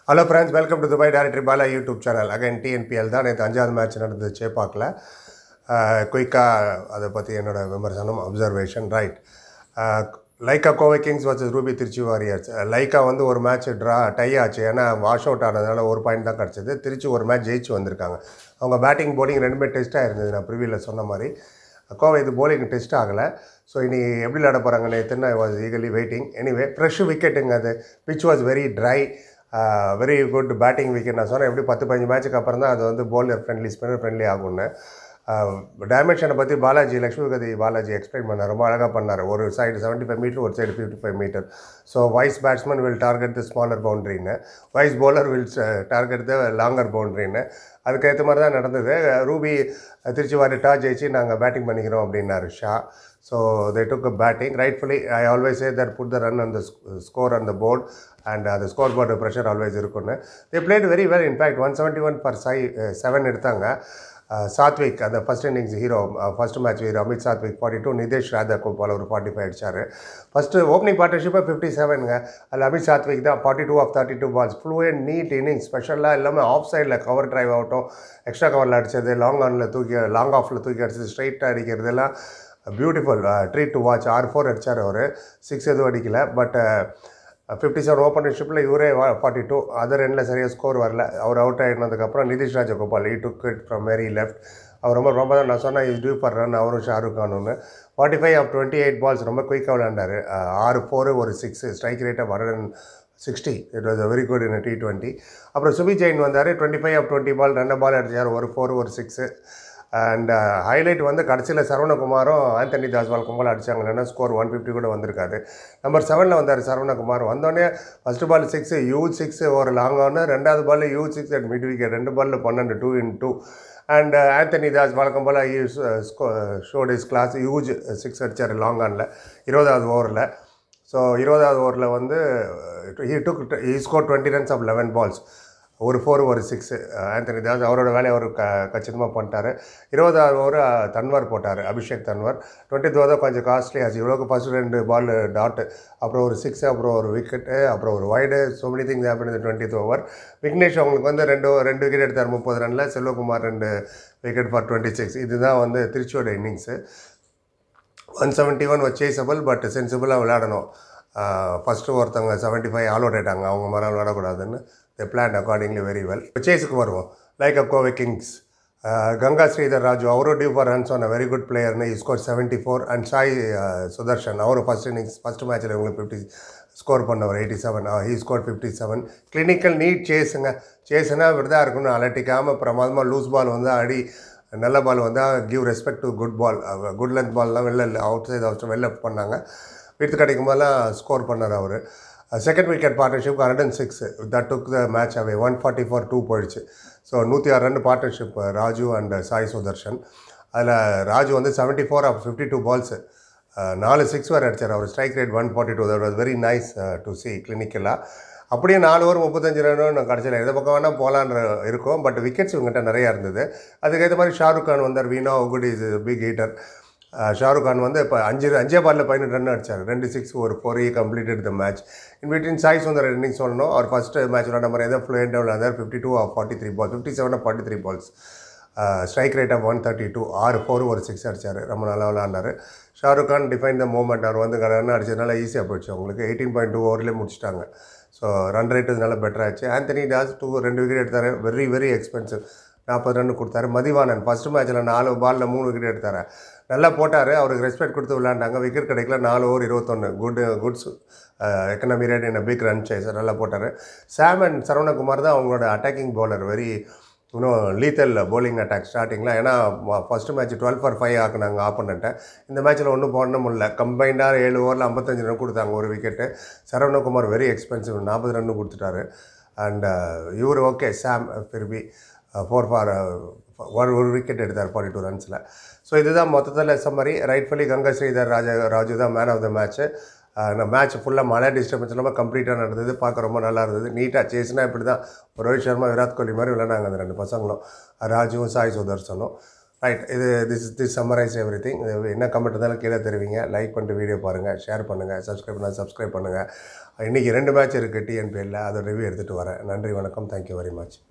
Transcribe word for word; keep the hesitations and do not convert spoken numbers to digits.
Hello friends, welcome to Dubai Directory Bala YouTube channel. Again T N P L தான் நேற்று அஞ்சாவது match நடந்தது சேப்பாக்கில் குயிக்காக அதை பற்றி என்னோட விமர்சனம் observation right Lyca Kovai kings versus ruby Trichy warriors. Lyca வந்து ஒரு மேட்ச் ட்ரா டை ஆச்சு, ஏன்னா வாஷ் அவுட் ஆனதுனால ஒரு பாயிண்ட் தான் கிடச்சிது. திருச்சி ஒரு மேட்ச் ஜெயிச்சு வந்திருக்காங்க. அவங்க பேட்டிங் போலிங் ரெண்டுமே டெஸ்ட்டாக இருந்தது. நான் ப்ரிவியூவில் சொன்ன மாதிரி கோவை இது போலிங் டெஸ்ட் ஆகலை. ஸோ இனி எப்படி விளையாட போகிறாங்க நேற்றுன்னு I was eagerly waiting. Anyway fresh விக்கெட்டுங்க, அது pitch was very dry, very good batting wicket. நான் சொன்னேன் எப்படி பத்து பதினஞ்சு மேட்சுக்கு அப்புறம் தான் அது வந்து பவுலர் ஃப்ரெண்ட்லி ஸ்பின்னர் ஃப்ரெண்ட்லி ஆகும்னு. டைமென்ஷனை பற்றி பாலாஜி லக்ஷ்மிபதி பாலாஜி எக்ஸ்பிளைன் பண்ணார், ரொம்ப அழகாக பண்ணார். ஒரு சைடு செவன்ட்டி ஃபைவ் மீட்டர், ஒரு side fifty five meter. So wise batsman will target the smaller பவுண்ட்ரின்னு, wise bowler will target the longer பவுண்ட்ரின்னு. அதுக்கேற்ற மாதிரி தான் நடந்தது. ரூபி திருச்சி வாரி டாஸ் ஜெயிச்சு நாங்கள் பேட்டிங் பண்ணிக்கிறோம் அப்படின்னாரு Shah. So they took a batting rightfully. I always say that put the run on the score on the board and uh, the scoreboard pressure always irukkunnu. They played very well. In fact one seventy-one for seven எடுத்தாங்க. சாத்விக் அந்த first innings hero, first match hero Amit Sathvik forty two, Nitesh Radha Gopal ஒரு forty five அடிச்சார். First opening பார்ட்னர்ஷிப்பை fifty செவனுங்க. அதில் அமித் சாத்விக் தான் forty two of thirty two balls, fluent neat innings. ஸ்பெஷலாக எல்லாமே ஆஃப் சைடில் கவர் ட்ரைவ் ஆகட்டும், எக்ஸ்ட்ரா கவரில் அடித்தது, லாங் ஆனில் தூக்கி லாங் ஆஃபில் தூக்கி அடிச்சது, ஸ்ட்ரைட்டாக அடிக்கிறதெல்லாம் பியூட்டிஃபுல் ட்ரீட் டு வாட்ச். ஆறு ஃபோர் அடித்தார் அவர், சிக்ஸ் எதுவும் அடிக்கலை. பட் ஃபிஃப்டி செவன் ஓப்பனர்ஷிப்பில் இவரே ஃபார்ட்டி டூ, அதர் எண்டில் சரியாக ஸ்கோர் வரல. அவர் அவுட் ஆகினதுக்கப்புறம் Nitish Rajagopal he took it from very left. அவர் ரொம்ப ரொம்ப தான் நான் சொன்னேன் இஸ் டியூ ஃபார் ரன், அவரும் ஷாருக் கானுன்னு. Forty five of twenty eight balls ரொம்ப குயிக்காக விளையாண்டார். ஆறு ஃபோரு ஒரு six, strike rate of hundred and sixty. It was a very good in T twenty. அப்புறம் சுபி ஜெயின் வந்தார், twenty five of twenty ball ரெண்டு பால் அடிச்சார், ஒரு ஃபோர் ஒரு சிக்ஸு. அண்ட் ஹைலைட் வந்து கடைசியில் சரவணகுமாரும் ஆந்தனி தாஸ்வால் கும்பல் அடித்தாங்க, இல்லைன்னா ஸ்கோர் ஒன் ஃபிஃப்டி கூட வந்திருக்காரு. நம்பர் செவனில் வந்தார் சரவணகுமார். வந்தோடனே first ball six, huge six ஒரு லாங் ஆனு, ரெண்டாவது ball huge six at mid wicket, ரெண்டு பாலில் பன்னெண்டு, two in two. And Anthony Das வழக்கம் போல் showed his class, huge six அடித்தார் லாங் ஆனில் இருபதாவது ஓவரில். ஸோ இருபதாவது ஓவரில் வந்து he took he score twenty runs of eleven balls, ஒரு ஃபோர் ஒரு சிக்ஸு. ஆந்தனி தாஸ் அவரோட வேலையை அவர் க கச்சிதமாக பண்ணிட்டார். இருபதாவது ஓவர் தன்வார் போட்டார், அபிஷேக் தன்வார். டுவெண்ட்டி ஓவர் கொஞ்சம் காஸ்ட்லி ஆச்சு. இவ்வளோக்கு ஃபஸ்ட்டு ரெண்டு பால் டாட்டு, அப்புறம் ஒரு சிக்ஸு, அப்புறம் ஒரு விக்கெட்டு, அப்புறம் ஒரு wide. So many things happen இந்த டுவெண்ட்டி ஓவர். விக்னேஷ் அவங்களுக்கு வந்து ரெண்டு ரெண்டு விக்கெட் எடுத்தார் முப்பது ரனில். செல்வகுமார் ரெண்டு விக்கெட் ஃபார் டுவெண்ட்டி சிக்ஸ். இதுதான் வந்து திருச்சியோட innings. One seventy one was chasable, but சென்சிபிளாக விளையாடணும். ஃபஸ்ட்டு ஒருத்தவங்க செவன்ட்டி ஃபைவ் ஆல் அவுட் ஆகிட்டாங்க, அவங்க மரம் விளையாடக்கூடாதுன்னு they planned accordingly very well. சேஸுக்கு வருவோம். லைக்கா கோவை கிங்ஸ், கங்கா ஸ்ரீதர் ராஜு அவரும் due for runs on a very good பிளேயர்னு he score seventy four. And Sai Sudharsan அவரும் ஃபஸ்ட் இன்னிங்ஸ் ஃபஸ்ட் மேட்ச்சில் இவங்களுக்கு ஃபிஃப்டி ஸ்கோர் பண்ணவர் eighty seven, he score fifty seven. Clinical neat சேஸுங்க. சேஸுனா இப்படிதான் இருக்கணும், அலட்டிக்காமல் பிரமாதமாக லூஸ் பால் வந்து அடி, நல்ல பால் வந்தால் give respect to good ball. Good length பால்லாம் வெளில அவுட் சைட் அவுட் வெளில பண்ணாங்க. விட்டு கிடைக்கும் போதெல்லாம் ஸ்கோர் பண்ணார் அவர். Second wicket partnership hundred and six, that took the match away. One forty for two போயிடுச்சு. ஸோ நூற்றி ஆறு run partnership Raju and Sai Sudharsan. அதில் ராஜு வந்து seventy four of fifty two balls, நாலு சிக்ஸ் வேறு அடித்தார். அவர் strike rate one forty two. That was very nice to see கிளினிக்கலாக. அப்படியே நாலு ஓவர் முப்பத்தஞ்சு ரன்னு நான் கடைசியில் எந்த பக்கம் வேணால் போகலான்ற இருக்கும். பட் விக்கெட்ஸ் இவங்ககிட்ட நிறையா இருந்தது. அதுக்கேற்ற மாதிரி ஷாருக் கான் வந்தார். வீணா good is big hitter. Shahrukh Khan வந்து இப்போ அஞ்சு அஞ்சே பாலில் பதினெட்டு ரன் அடித்தார், ரெண்டு சிக்ஸ் ஒரு four. He completed the match. In between Sai Sundar innings சொல்லணும். அவர் ஃபஸ்ட்டு மேட்ச் விளாண்ட மாதிரி எதாவது ஃப்ளூயண்டாக விளாண்டார். Fifty two of forty three ball, fifty seven of forty three balls, strike rate of one thirty two, ஆறு ஃபோர் ஒரு சிக்ஸ் அடித்தார். ரொம்ப நல்லா விளாண்டார். Shahrukh Khan define the moment. அவர் வந்து ரன் அடிச்சதுனால ஈஸியாக போயிடுச்சு அவங்களுக்கு. எயிட்டீன் பாயிண்ட் டூ ஓவர்லேயே முடிச்சிட்டாங்க. ஸோ ரன் ரேட்டு நல்லா பெட்டராகிடுச்சு. ஆந்தனி தாஸ் டூ ரெண்டு விக்கெட் எடுத்தார், வெரி வெரி எக்ஸ்பென்சிவ், நாற்பது ரன் கொடுத்தாரு. மதிவானன் ஃபஸ்ட்டு மேட்ச்சில் நாலு பாலில் மூணு விக்கெட் எடுத்தார், நல்லா போட்டார். அவருக்கு ரெஸ்பெக்ட் கொடுத்து விளையாண்டாங்க. விக்கெட் கிடைக்கல. நாலு ஓவர் இருபத்தொன்று, good goods economy rate in big run chase, நல்லா போட்டார். சாம் அண்ட் சரவணகுமார் தான் அவங்களோட அட்டாக்கிங் பவுலர், வெரி இன்னும் லீத்தல் பவுலிங் அட்டாக் ஸ்டார்டிங்கில். ஏன்னா first match twelve for five ஆக்குனாங்க ஆப்போனண்ட்டை. இந்த மேட்ச்சில் ஒன்றும் போட முடியல. கம்பைண்டாக ஏழு ஓவரில் ஐம்பத்தஞ்சு ரன் கொடுத்தாங்க, ஒரு விக்கெட்டு. சரவணகுமார் வெரி எக்ஸ்பென்சிவ், நாற்பது ரன் கொடுத்துட்டாரு. அண்ட் இவர் ஓகே சாம் பிர்பி ஃபோர் ஃபார் ஒரு ஒரு விக்கெட் எடுத்தார் ஃபார்ட்டி டூ ரன்ஸில். ஸோ இதுதான் மொத்தத்தில் சம்மரி. ரைட்ஃபுல்லி கங்கா ஸ்ரீதர் ராஜா ராஜு தான் மேன் ஆஃப் த மேட்ச்சு. நான் மேட்ச் ஃபுல்லாக மழை டிஸ்டர்பன்ஸ் இல்லாமல் கம்ப்ளீட்டாக நடந்தது. பார்க்க ரொம்ப நல்லா இருந்தது. நீட்டாக சேஸ்னா இப்படி தான் ரோஹித் சர்மா விராட் கோலி மாதிரி விளையாண்டாங்க அந்த ரெண்டு பசங்களும், ராஜுவும் சாய் சுதர்சனும். ரைட் இது this this summarise everything. என்ன கமெண்ட் இருந்தாலும் கீழே தருவீங்க. லைக் பண்ணிட்டு வீடியோ பாருங்கள், ஷேர் பண்ணுங்கள், சப்ஸ்கிரைப் பண்ணால் சப்ஸ்கிரைப் பண்ணுங்கள். இன்றைக்கி ரெண்டு மேட்ச் இருக்குது டிஎன்பிஎல்ல, அதை ரிவ்யூ எடுத்துகிட்டு வரேன். நன்றி, வணக்கம், தேங்க்யூ வெரி மச்.